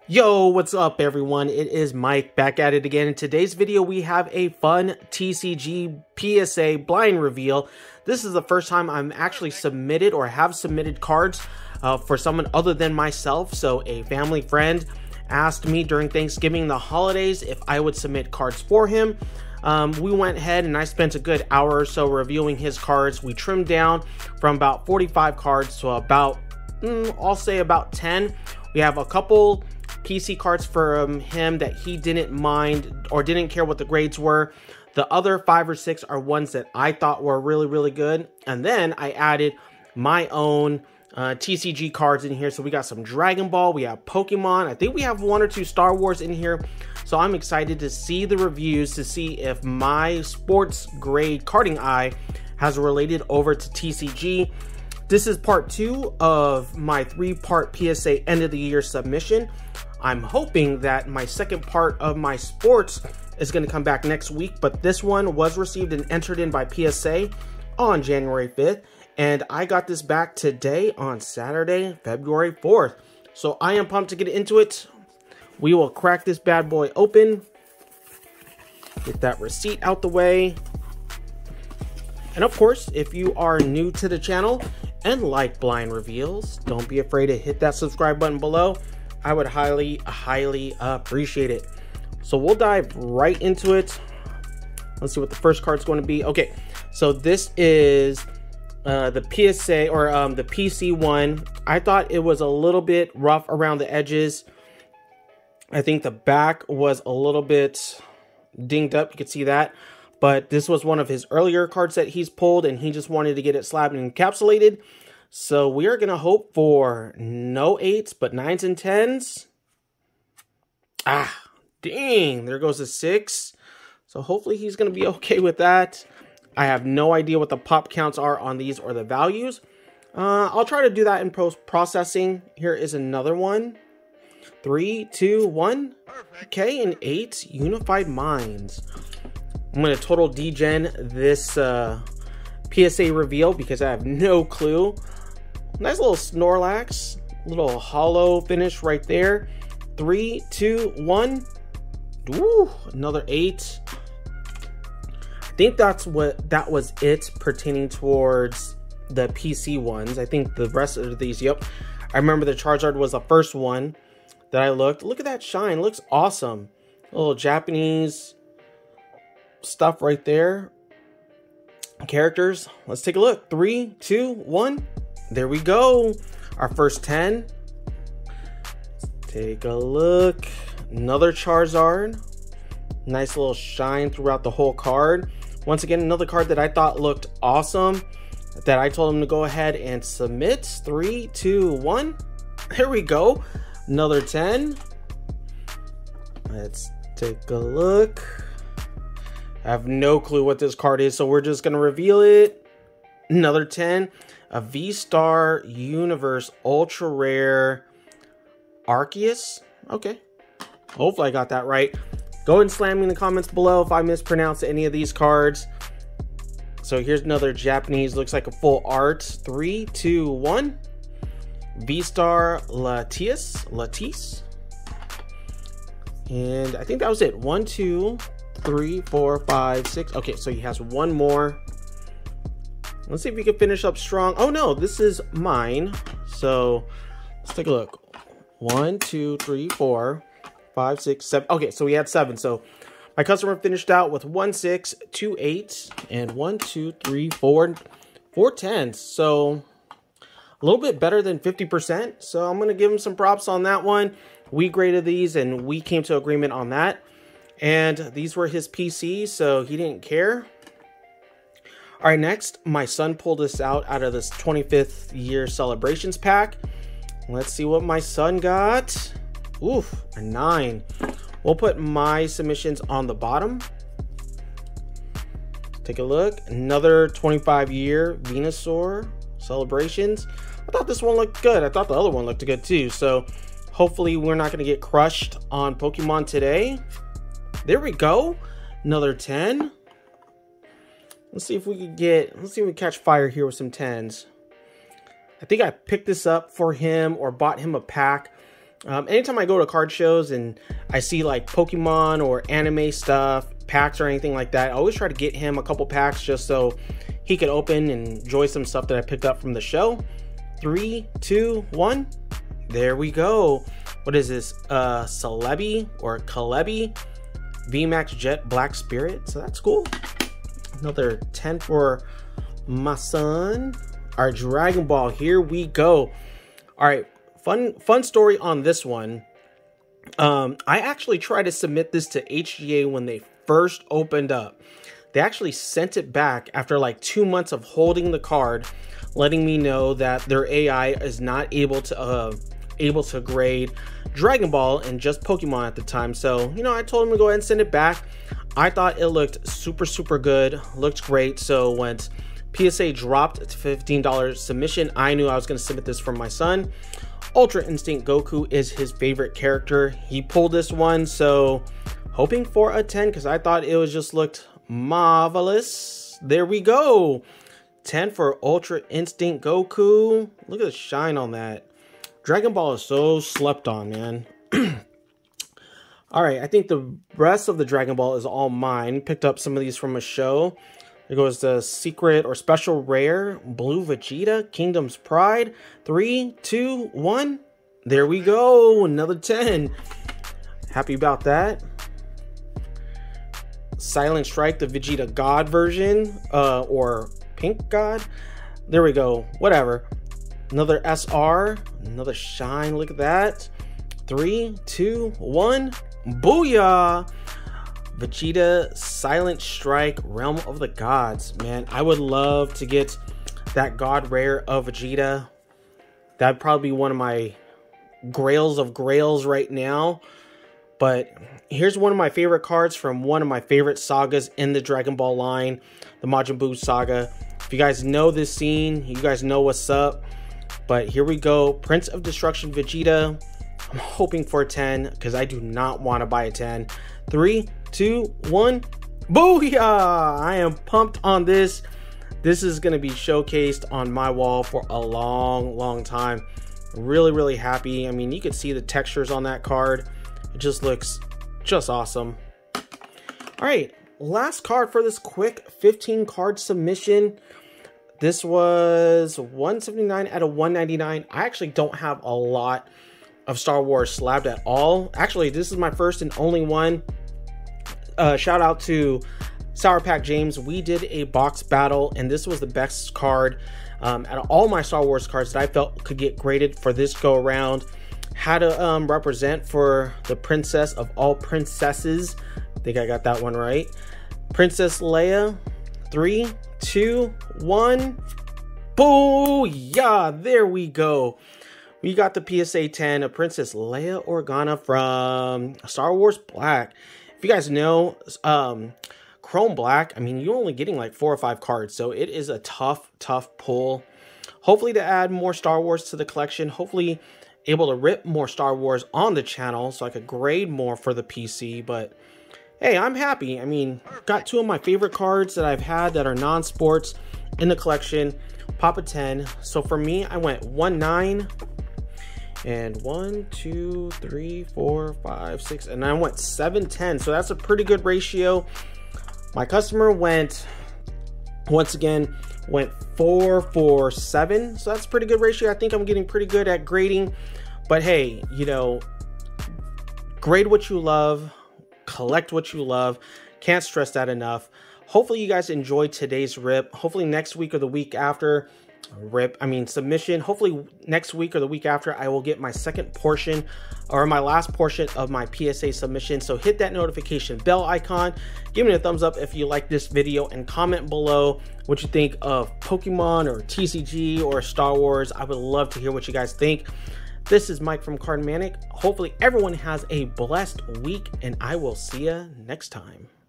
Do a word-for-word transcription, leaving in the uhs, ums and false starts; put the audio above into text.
Yo, what's up everyone? It is Mike back at it again. In today's video, we have a fun T C G P S A blind reveal. This is the first time I'm actually submitted or have submitted cards uh, for someone other than myself. So a family friend asked me during Thanksgiving, the holidays, if I would submit cards for him. Um, we went ahead and I spent a good hour or so reviewing his cards. We trimmed down from about forty-five cards to about, mm, I'll say about ten. We have a couple P C cards from him that he didn't mind or didn't care what the grades were. The other five or six are ones that I thought were really, really good. And then I added my own uh, T C G cards in here. So we got some Dragon Ball, we have Pokemon. I think we have one or two Star Wars in here. So I'm excited to see the reviews to see if my sports grade carding eye has related over to T C G. This is part two of my three-part P S A end of the year submission. I'm hoping that my second part of my sports is going to come back next week, but this one was received and entered in by P S A on January fifth, and I got this back today on Saturday, February fourth. So I am pumped to get into it. We will crack this bad boy open, get that receipt out the way. And of course, if you are new to the channel and like blind reveals, don't be afraid to hit that subscribe button below. I would highly, highly appreciate it. So we'll dive right into it. Let's see what the first card's going to be. Okay, so this is uh, the P S A or um, the P C one. I thought it was a little bit rough around the edges. I think the back was a little bit dinged up. You can see that. But this was one of his earlier cards that he's pulled, and he just wanted to get it slabbed and encapsulated. So we are going to hope for no eights, but nines and tens. Ah, dang. There goes a six. So hopefully he's going to be okay with that. I have no idea what the pop counts are on these or the values. Uh, I'll try to do that in post-processing. Here is another one. Three, two, one. Okay, and eight. Unified Minds. I'm going to total degen this uh, P S A reveal because I have no clue. Nice little Snorlax, little hollow finish right there. Three, two, one. Ooh, another eight. I think that's what that was it pertaining towards the P C ones. I think the rest of these, yep. I remember the Charizard was the first one that I looked. Look at that shine, it looks awesome. A little Japanese stuff right there. Characters, let's take a look. Three, two, one. There we go. Our first ten. Let's take a look. Another Charizard. Nice little shine throughout the whole card. Once again, another card that I thought looked awesome that I told him to go ahead and submit. Three, two, one. There we go. Another ten. Let's take a look. I have no clue what this card is, so we're just going to reveal it. Another ten. A V-Star Universe Ultra Rare Arceus. Okay. Hopefully I got that right. Go ahead and slam me in the comments below if I mispronounce any of these cards. So here's another Japanese. Looks like a full art. Three, two, one. V-Star Latias. Latisse. And I think that was it. One, two, three, four, five, six. Okay, so he has one more. Let's see if we can finish up strong. Oh no, this is mine. So let's take a look. One, two, three, four, five, six, seven. Okay, so we had seven. So my customer finished out with one six, two eights, and one, two, three, four, four tens. So a little bit better than fifty percent. So I'm gonna give him some props on that one. We graded these and we came to agreement on that. And these were his P Cs, so he didn't care. All right, next, my son pulled this out out of this twenty-fifth year celebrations pack. Let's see what my son got. Oof, a nine. We'll put my submissions on the bottom. Take a look. Another twenty-five year Venusaur celebrations. I thought this one looked good. I thought the other one looked good too. So hopefully we're not going to get crushed on Pokemon today. There we go. Another ten. Let's see if we could get, let's see if we catch fire here with some tens. I think I picked this up for him or bought him a pack Um, anytime I go to card shows and I see like Pokemon or anime stuff, packs or anything like that, I always try to get him a couple packs just so he could open and enjoy some stuff that I picked up from the show. Three, two, one. There we go. What is this? Uh, Celebi or Celebi V MAX Jet Black Spirit. So that's cool. Another ten for my son. Our Dragon Ball. Here we go. All right. Fun, fun story on this one. Um, I actually tried to submit this to H G A when they first opened up. They actually sent it back after like two months of holding the card, letting me know that their A I is not able to uh, able to grade Dragon Ball and just Pokemon at the time. So, you know, I told them to go ahead and send it back. I thought it looked super, super good. Looked great. So when P S A dropped to fifteen dollars submission, I knew I was going to submit this for my son. Ultra Instinct Goku is his favorite character. He pulled this one, so hoping for a ten because I thought it was just looked marvelous. There we go. ten for Ultra Instinct Goku. Look at the shine on that. Dragon Ball is so slept on, man. All right, I think the rest of the Dragon Ball is all mine. Picked up some of these from a show. There goes the secret or special rare Blue Vegeta Kingdom's Pride. Three, two, one. There we go. Another ten. Happy about that. Silent Strike, the Vegeta God version, uh, or Pink God. There we go. Whatever. Another S R. Another shine. Look at that. Three, two, one. Booyah! Vegeta Silent Strike Realm of the Gods. Man, I would love to get that God rare of Vegeta. That'd probably be one of my grails of grails right now. But here's one of my favorite cards from one of my favorite sagas in the Dragon Ball line, the Majin Buu saga. If you guys know this scene, you guys know what's up. But here we go. Prince of Destruction Vegeta. I'm hoping for a ten because I do not want to buy a ten. Three, two, one. Booyah! I am pumped on this. This is going to be showcased on my wall for a long, long time. Really, really happy. I mean, you can see the textures on that card. It just looks just awesome. All right, last card for this quick fifteen card submission. This was one seventy-nine out of one ninety-nine. I actually don't have a lot of Star Wars slabbed at all. Actually, this is my first and only one. Uh, shout out to Sour Pack James. We did a box battle, and this was the best card um, out of all my Star Wars cards that I felt could get graded for this go around. How to um, represent for the princess of all princesses. I think I got that one right. Princess Leia. Three, two, one. Booyah! There we go. We got the P S A ten of Princess Leia Organa from Star Wars Black. If you guys know, um, Chrome Black, I mean, you're only getting like four or five cards, so it is a tough, tough pull. Hopefully to add more Star Wars to the collection. Hopefully able to rip more Star Wars on the channel so I could grade more for the P C, but hey, I'm happy. I mean, got two of my favorite cards that I've had that are non-sports in the collection. Pop a ten. So for me, I went one nine. And one, two, three, four, five, six, and I went seven ten. So that's a pretty good ratio. My customer went, once again, went four, four, seven. So that's a pretty good ratio. I think I'm getting pretty good at grading. But hey, you know, grade what you love, collect what you love. Can't stress that enough. Hopefully you guys enjoyed today's rip. Hopefully next week or the week after, rip I mean submission, hopefully next week or the week after, I will get my second portion or my last portion of my P S A submission. So hit that notification bell icon, give me a thumbs up if you like this video, and comment below what you think of Pokemon or T C G or Star Wars. I would love to hear what you guys think. This is Mike from Cardmanic. Hopefully everyone has a blessed week, and I will see you next time.